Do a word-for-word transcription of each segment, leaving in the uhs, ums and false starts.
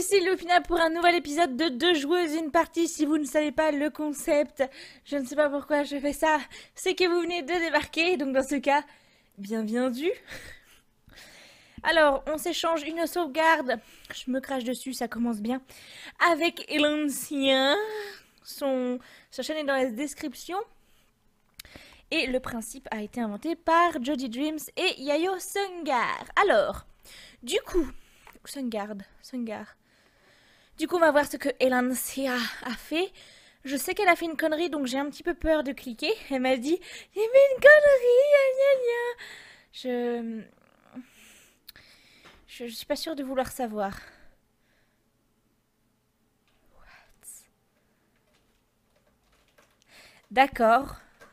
ici Lupina pour un nouvel épisode de Deux joueuses, une partie. Si vous ne savez pas le concept, je ne sais pas pourquoi je fais ça, c'est que vous venez de débarquer, donc dans ce cas, bienvenue. Alors, on s'échange une sauvegarde, je me crache dessus, ça commence bien, avec l'ancien, son... sa chaîne est dans la description. Et le principe a été inventé par Jody Dreams et Yayo Sungar. Alors, du coup... Sungar, Sungar. Du coup, on va voir ce que Elancia a fait. Je sais qu'elle a fait une connerie, donc j'ai un petit peu peur de cliquer. Elle m'a dit, j'ai fait une connerie, gna gna gna. Je... je... Je suis pas sûre de vouloir savoir. What? D'accord.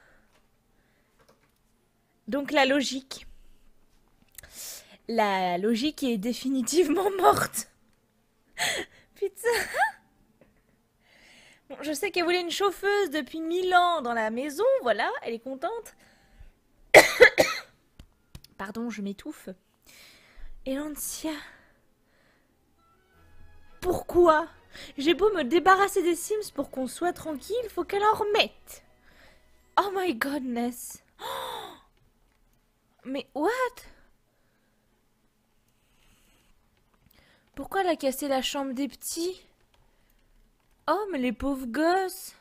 Donc la logique. La logique est définitivement morte. Putain. Bon, je sais qu'elle voulait une chauffeuse depuis mille ans dans la maison, voilà, elle est contente. Pardon, je m'étouffe. Elancia. Pourquoi? J'ai beau me débarrasser des Sims pour qu'on soit tranquille, faut qu'elle en remette. Oh my godness. Oh. Mais what? Pourquoi elle a cassé la chambre des petits? Oh, mais les pauvres gosses!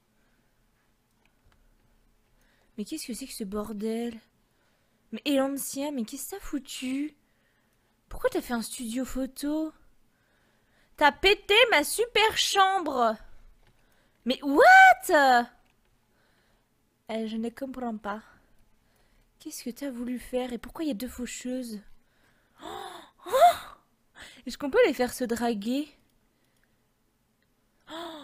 Mais qu'est-ce que c'est que ce bordel? Mais Elancia, mais qu'est-ce que t'as foutu? Pourquoi t'as fait un studio photo? T'as pété ma super chambre! Mais what? euh, Je ne comprends pas. Qu'est-ce que t'as voulu faire? Et pourquoi il y a deux faucheuses? Oh, oh, est-ce qu'on peut les faire se draguer? Oh,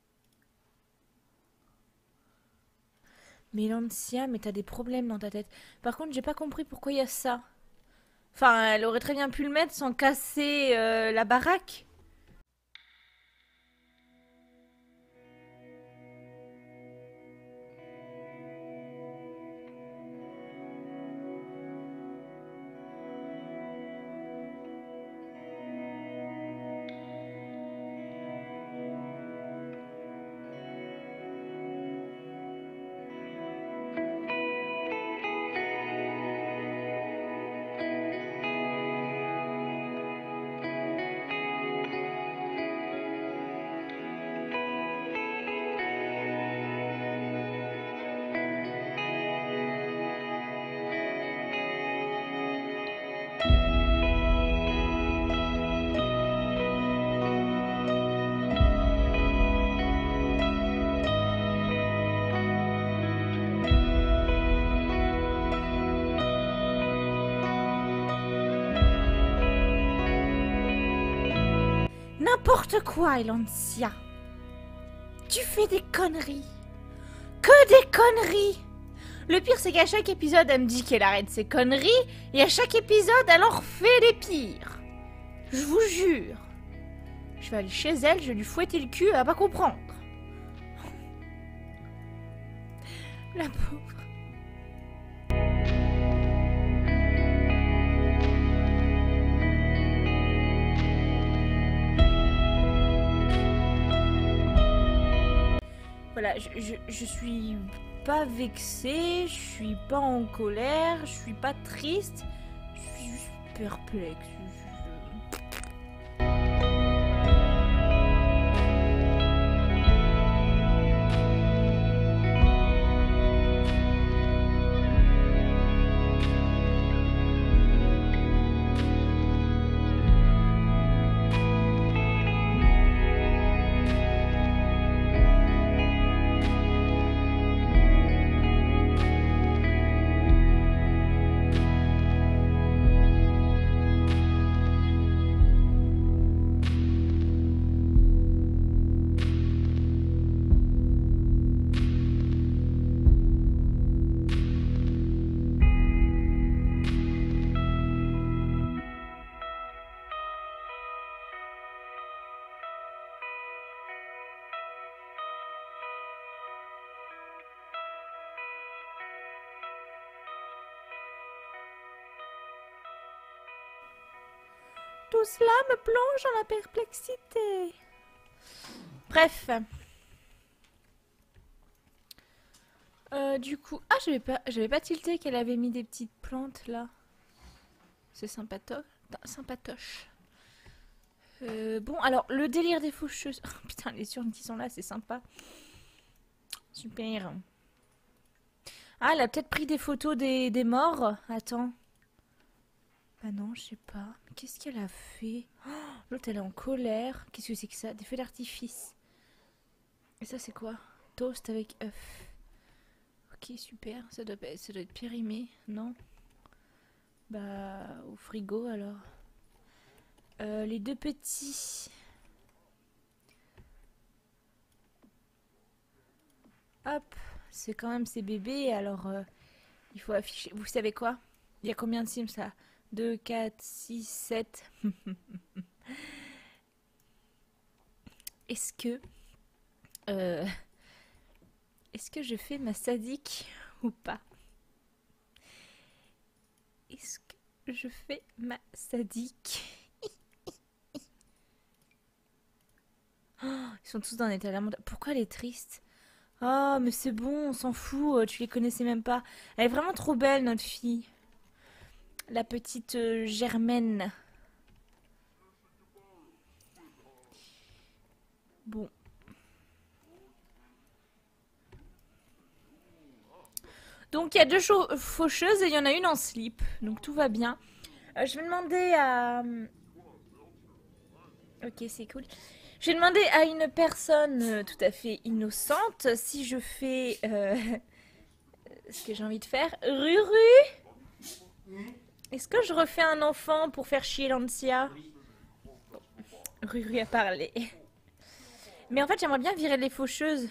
mais Elancia, mais t'as des problèmes dans ta tête. Par contre, j'ai pas compris pourquoi il y a ça. Enfin, elle aurait très bien pu le mettre sans casser euh, la baraque. N'importe quoi, Elancia. Tu fais des conneries. Que des conneries. Le pire, c'est qu'à chaque épisode, elle me dit qu'elle arrête ses conneries. Et à chaque épisode, elle en refait des pires. Je vous jure. Je vais aller chez elle, je vais lui fouetter le cul, elle va pas comprendre. La pauvre. Voilà, je, je, je suis pas vexée, je suis pas en colère, je suis pas triste, je suis juste perplexe. Tout cela me plonge dans la perplexité. Bref. Euh, du coup... Ah, j'avais pas, j'avais pas tilté qu'elle avait mis des petites plantes, là. C'est sympatoche. Sympatoche. Euh, bon, alors, le délire des faucheuses... Oh, putain, les urnes qui sont là, c'est sympa. Super. Ah, elle a peut-être pris des photos des, des morts. Attends. Bah non, je sais pas. Mais qu'est-ce qu'elle a fait? Oh, l'autre, elle est en colère. Qu'est-ce que c'est que ça? Des feux d'artifice. Et ça, c'est quoi? Toast avec œuf. Ok, super. Ça doit, ça doit être périmé, non? Bah, au frigo, alors. Euh, les deux petits... Hop, c'est quand même ces bébés, alors euh, il faut afficher. Vous savez quoi? Il y a combien de Sims là? deux, quatre, six, sept. Est-ce que... Euh, Est-ce que je fais ma sadique ou pas? Est-ce que je fais ma sadique? Oh, ils sont tous dans un état lamentable. Pourquoi elle est triste? Oh, mais c'est bon, on s'en fout, tu les connaissais même pas. Elle est vraiment trop belle, notre fille. La petite euh, Germaine. Bon. Donc, il y a deux faucheuses et il y en a une en slip. Donc, tout va bien. Euh, je vais demander à... Ok, c'est cool. Je vais demander à une personne euh, tout à fait innocente si je fais euh, ce que j'ai envie de faire. Ruru, est-ce que je refais un enfant pour faire chier Lancia? Bon. Ruru a parlé. Mais en fait, j'aimerais bien virer les faucheuses.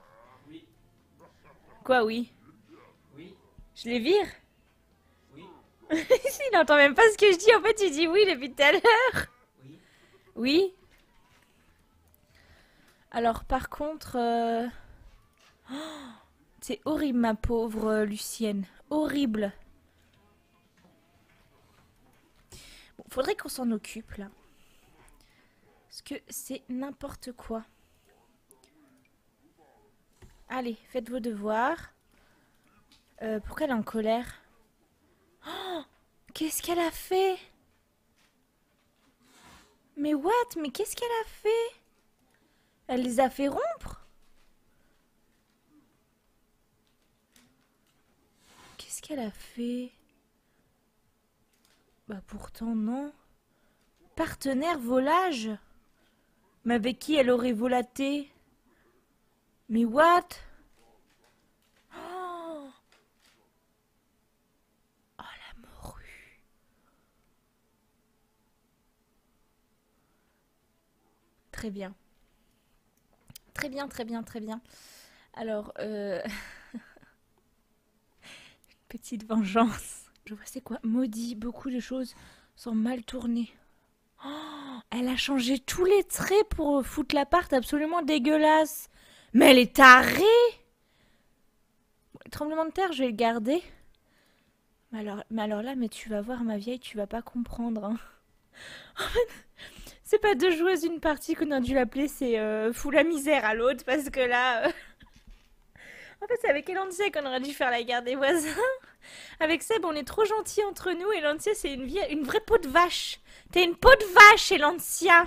Quoi, oui? Je les vire? Oui. Il n'entend même pas ce que je dis. En fait, il dit oui depuis tout à l'heure. Oui. Oui. Alors, par contre... Euh... Oh, c'est horrible, ma pauvre euh, Lucienne. Horrible. Bon, faudrait qu'on s'en occupe, là. Parce que c'est n'importe quoi. Allez, faites vos devoirs. Euh, pourquoi elle est en colère? Oh, qu'est-ce qu'elle a fait? Mais what? Mais qu'est-ce qu'elle a fait? Elle les a fait rompre? Qu'est-ce qu'elle a fait? Bah pourtant non. Partenaire volage? Mais avec qui elle aurait volaté? Mais what? Oh, oh la morue. Très bien. Très bien, très bien, très bien. Alors, euh... petite vengeance. Je vois c'est quoi? Maudit, beaucoup de choses sont mal tournées. Oh, elle a changé tous les traits pour foutre l'appart absolument dégueulasse. Mais elle est tarée! Tremblement de terre, je vais le garder. Mais alors, mais alors là, mais tu vas voir ma vieille, tu vas pas comprendre. Hein. En fait, c'est pas deux joueuses une partie qu'on a dû l'appeler, c'est euh, fou la misère à l'autre parce que là... Euh... En fait, c'est avec Elancia qu'on aurait dû faire la guerre des voisins. Avec Seb, on est trop gentils entre nous. Elancia, c'est une, vie... une vraie peau de vache. T'es une peau de vache, Elancia.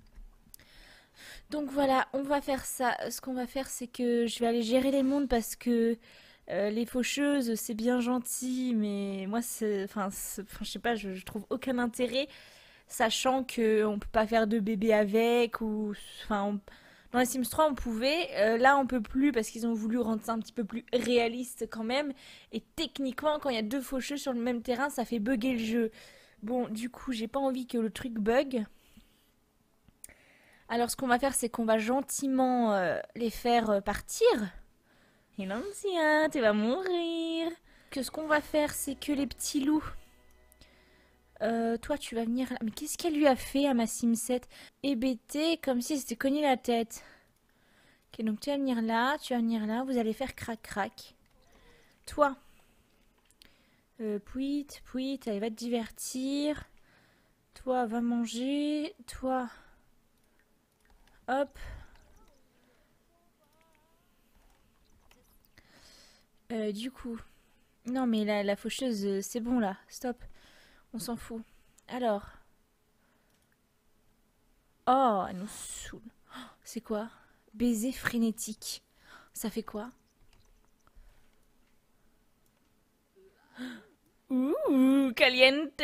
Donc voilà, on va faire ça. Ce qu'on va faire, c'est que je vais aller gérer les mondes parce que euh, les faucheuses, c'est bien gentil, mais moi, c'est, enfin, je sais pas, je, je trouve aucun intérêt, sachant que on peut pas faire de bébé avec ou, enfin, on... dans les Sims trois, on pouvait. Euh, là, on peut plus parce qu'ils ont voulu rendre ça un petit peu plus réaliste quand même. Et techniquement, quand il y a deux faucheuses sur le même terrain, ça fait bugger le jeu. Bon, du coup, j'ai pas envie que le truc bug. Alors, ce qu'on va faire, c'est qu'on va gentiment euh, les faire euh, partir. Et l'ancien, tu vas mourir. Que ce qu'on va faire, c'est que les petits loups... Euh, toi, tu vas venir là. Mais qu'est-ce qu'elle lui a fait à ma Sim sept? Hébété, comme si elle s'était cogné la tête. Ok, donc tu vas venir là, tu vas venir là. Vous allez faire crac-crac. Toi. Euh, pouit, pouit, elle va te divertir. Toi, va manger. Toi. Hop. Euh, du coup. Non, mais la, la faucheuse, euh, c'est bon là. Stop. On s'en fout. Alors. Oh, elle nous saoule. Oh, c'est quoi? Baiser frénétique. Ça fait quoi? Ouh, caliente.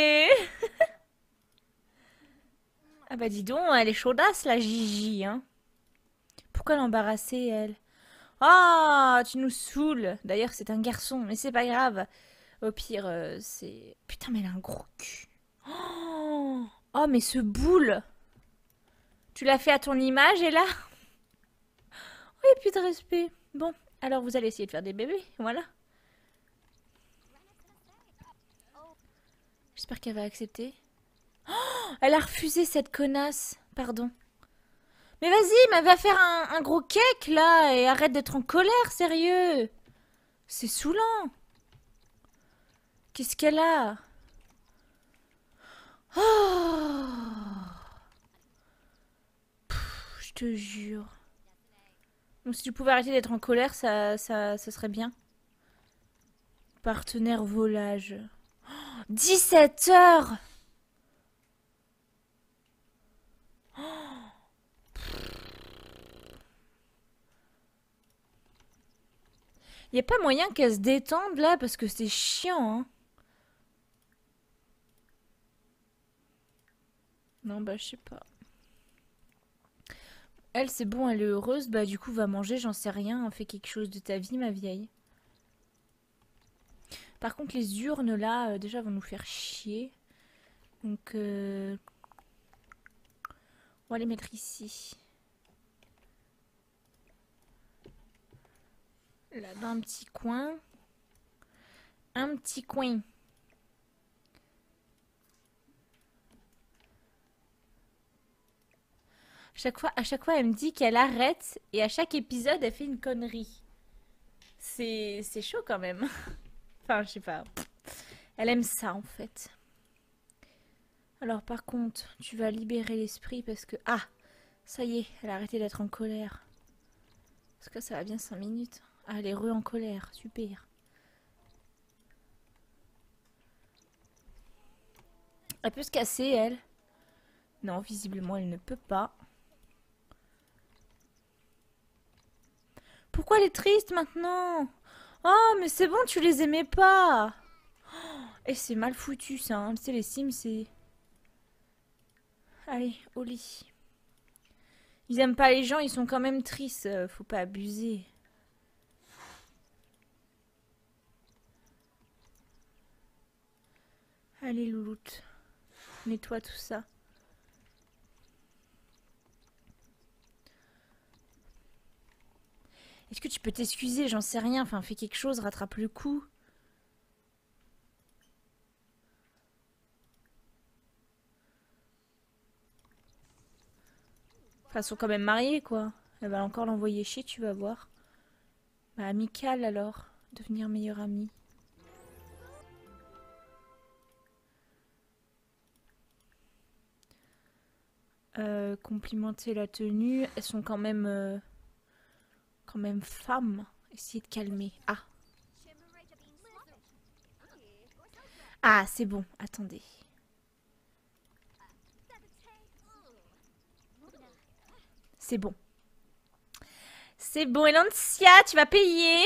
Ah bah dis donc, elle est chaudasse la Gigi, hein. Pourquoi l'embarrasser, elle? Ah, tu nous saoules. D'ailleurs, c'est un garçon, mais c'est pas grave. Au pire, euh, c'est... Putain, mais elle a un gros cul. Oh, oh, mais ce boule. Tu l'as fait à ton image, et là? Oh, y a plus de respect. Bon, alors vous allez essayer de faire des bébés, voilà. J'espère qu'elle va accepter. Oh, elle a refusé, cette connasse. Pardon. Mais vas-y, mais va faire un, un gros cake, là, et arrête d'être en colère, sérieux. C'est saoulant. Qu'est-ce qu'elle a? Oh, pff, je te jure. Donc si tu pouvais arrêter d'être en colère, ça, ça, ça serait bien. Partenaire volage. Oh, dix-sept heures. Y a pas moyen qu'elle se détende là parce que c'est chiant, hein. Non, bah je sais pas. Elle, c'est bon, elle est heureuse, bah du coup va manger, j'en sais rien, fais quelque chose de ta vie, ma vieille. Par contre, les urnes là, euh, déjà vont nous faire chier. Donc, euh... on va les mettre ici. Là, dans un petit coin. Un petit coin. Chaque fois, à chaque fois, elle me dit qu'elle arrête et à chaque épisode, elle fait une connerie. C'est c'est chaud quand même. Enfin, je sais pas. Elle aime ça en fait. Alors par contre, tu vas libérer l'esprit parce que... Ah, ça y est, elle a arrêté d'être en colère. Parce que ça va bien cinq minutes. Ah, elle est re en colère, super. Elle peut se casser, elle. Non, visiblement, elle ne peut pas. Pourquoi elle est triste maintenant? Oh, mais c'est bon, tu les aimais pas. Oh, et c'est mal foutu ça, hein. Tu sais, les Sims, c'est... Allez, au lit. Ils aiment pas les gens, ils sont quand même tristes. euh, Faut pas abuser. Allez, louloute. Nettoie tout ça. Est-ce que tu peux t'excuser? J'en sais rien. Enfin, fais quelque chose, rattrape le coup. Enfin, ils sont quand même mariés, quoi. Elle va encore l'envoyer chier, tu vas voir. Bah, amical alors. Devenir meilleure amie. Euh, complimenter la tenue. Elles sont quand même... Euh, quand même femmes. Essayez de calmer. Ah. Ah, c'est bon. Attendez. C'est bon. C'est bon, Elancia, tu vas payer.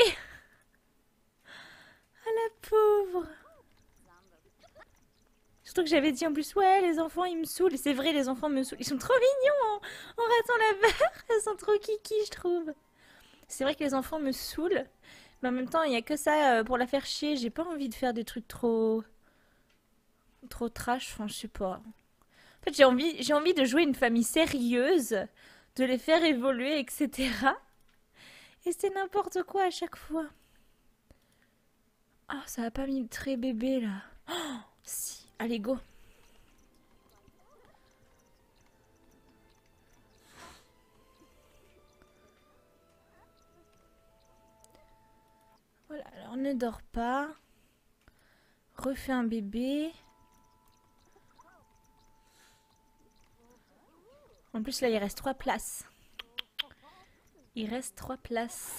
Ah, la pauvre. Surtout que j'avais dit en plus, ouais, les enfants, ils me saoulent. Et c'est vrai, les enfants me saoulent. Ils sont trop mignons en, en ratant la barre. Ils sont trop kiki, je trouve. C'est vrai que les enfants me saoulent. Mais en même temps, il n'y a que ça euh, pour la faire chier. J'ai pas envie de faire des trucs trop... Trop trash, enfin, je sais pas. En fait, j'ai envie, j'ai envie de jouer une famille sérieuse, de les faire évoluer, et cetera. Et c'est n'importe quoi à chaque fois. Ah, oh, ça a pas mis le très bébé, là. Oh, si. Allez, go. Voilà, alors ne dors pas. Refais un bébé. En plus, là, il reste trois places. Il reste trois places.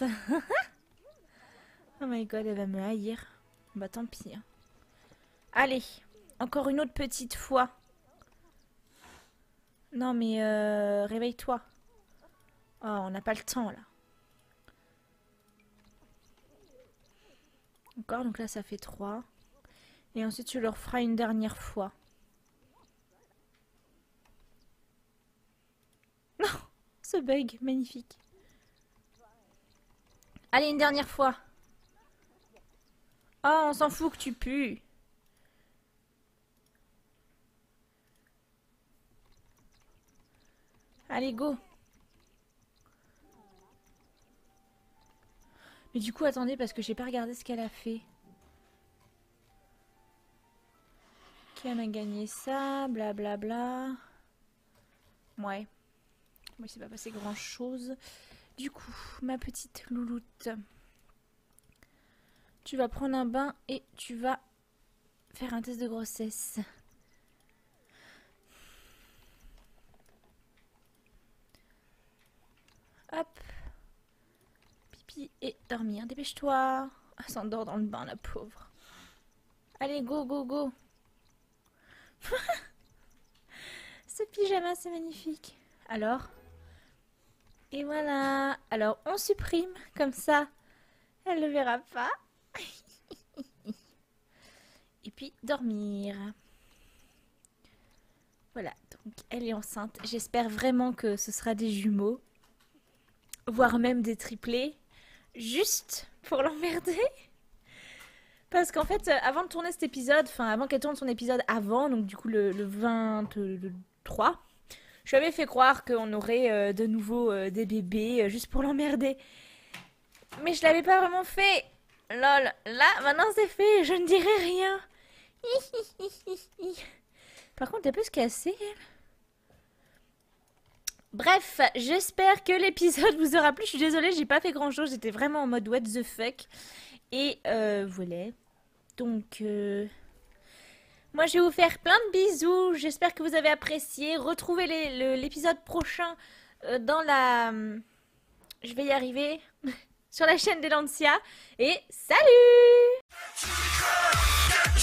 Oh my god, elle va me haïr. Bah tant pis. Hein. Allez, encore une autre petite fois. Non mais euh, réveille-toi. Oh, on n'a pas le temps là. Encore, donc là ça fait trois. Et ensuite tu le referas une dernière fois. Non, ce bug, magnifique. Allez, une dernière fois. Oh, on s'en fout que tu pues. Allez, go. Mais du coup, attendez, parce que j'ai pas regardé ce qu'elle a fait. Qui en a gagné ça, blablabla. Bla bla. Ouais. Moi, il s'est pas passé grand chose. Du coup, ma petite louloute. Tu vas prendre un bain et tu vas faire un test de grossesse. Hop. Pipi et dormir. Dépêche-toi. Elle s'endort dans le bain, la pauvre. Allez, go, go, go. Ce pyjama, c'est magnifique. Alors. Et voilà. Alors, on supprime. Comme ça, elle ne le verra pas. Et puis, dormir. Voilà. Donc, elle est enceinte. J'espère vraiment que ce sera des jumeaux. Voire même des triplés. Juste pour l'emmerder. Parce qu'en fait, avant de tourner cet épisode, enfin avant qu'elle tourne son épisode avant, donc du coup le, le vingt-trois, je lui avais fait croire qu'on aurait euh, de nouveau euh, des bébés euh, juste pour l'emmerder. Mais je l'avais pas vraiment fait. Lol, là maintenant c'est fait, je ne dirai rien. Par contre, elle peut se casser, elle. Bref, j'espère que l'épisode vous aura plu. Je suis désolée, j'ai pas fait grand chose, j'étais vraiment en mode what the fuck. Et euh, voilà. Donc, euh, moi, je vais vous faire plein de bisous. J'espère que vous avez apprécié. Retrouvez l'épisode prochain euh, dans la... Je vais y arriver. Sur la chaîne d'Elancia. Et salut!